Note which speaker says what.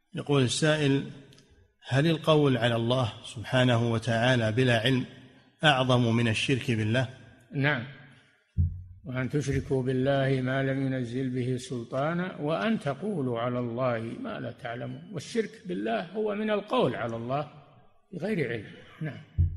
Speaker 1: يقول السائل: هل القول على الله سبحانه وتعالى بلا علم أعظم من الشرك بالله؟
Speaker 2: نعم، وأن تشركوا بالله ما لم ينزل به سلطانا وأن تقولوا على الله ما لا تعلمون. والشرك بالله هو من القول على الله بغير علم. نعم.